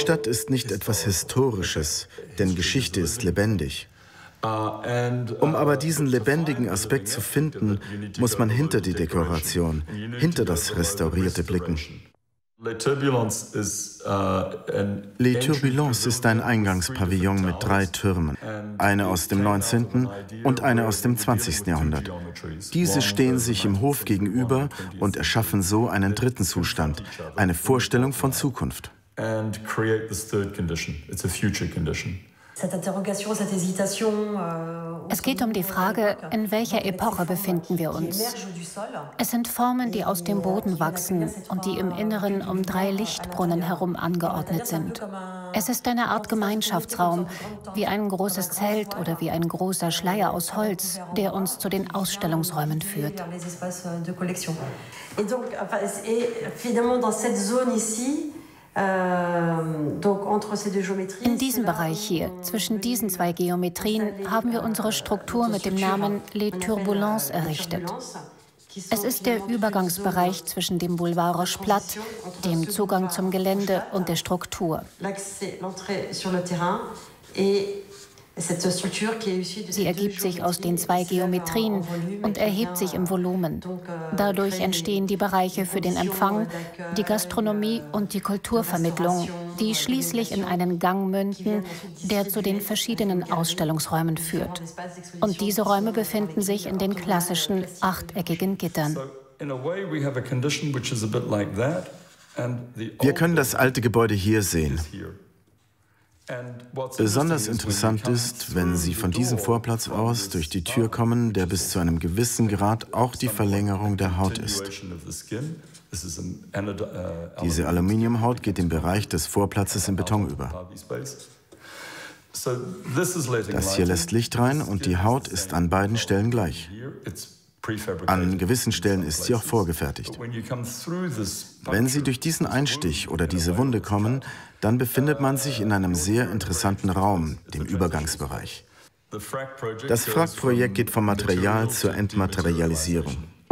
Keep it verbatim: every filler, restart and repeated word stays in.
Stadt ist nicht etwas Historisches, denn Geschichte ist lebendig. Um aber diesen lebendigen Aspekt zu finden, muss man hinter die Dekoration, hinter das Restaurierte blicken. Les Turbulences ist ein Eingangspavillon mit drei Türmen, eine aus dem neunzehnten und eine aus dem zwanzigsten Jahrhundert. Diese stehen sich im Hof gegenüber und erschaffen so einen dritten Zustand, eine Vorstellung von Zukunft. Es geht um die Frage, in welcher Epoche befinden wir uns. Es sind Formen, die aus dem Boden wachsen und die im Inneren um drei Lichtbrunnen herum angeordnet sind. Es ist eine Art Gemeinschaftsraum, wie ein großes Zelt oder wie ein großer Schleier aus Holz, der uns zu den Ausstellungsräumen führt. In diesem Bereich hier, zwischen diesen zwei Geometrien, haben wir unsere Struktur mit dem Namen Les Turbulences errichtet. Es ist der Übergangsbereich zwischen dem Boulevard Roche-Platte, dem Zugang zum Gelände und der Struktur. Sie ergibt sich aus den zwei Geometrien und erhebt sich im Volumen. Dadurch entstehen die Bereiche für den Empfang, die Gastronomie und die Kulturvermittlung, die schließlich in einen Gang münden, der zu den verschiedenen Ausstellungsräumen führt. Und diese Räume befinden sich in den klassischen achteckigen Gittern. Wir können das alte Gebäude hier sehen. Besonders interessant ist, wenn Sie von diesem Vorplatz aus durch die Tür kommen, der bis zu einem gewissen Grad auch die Verlängerung der Haut ist. Diese Aluminiumhaut geht im Bereich des Vorplatzes in Beton über. Das hier lässt Licht rein und die Haut ist an beiden Stellen gleich. An gewissen Stellen ist sie auch vorgefertigt. Wenn Sie durch diesen Einstich oder diese Wunde kommen, dann befindet man sich in einem sehr interessanten Raum, dem Übergangsbereich. Das F R A C-Projekt geht vom Material zur Entmaterialisierung.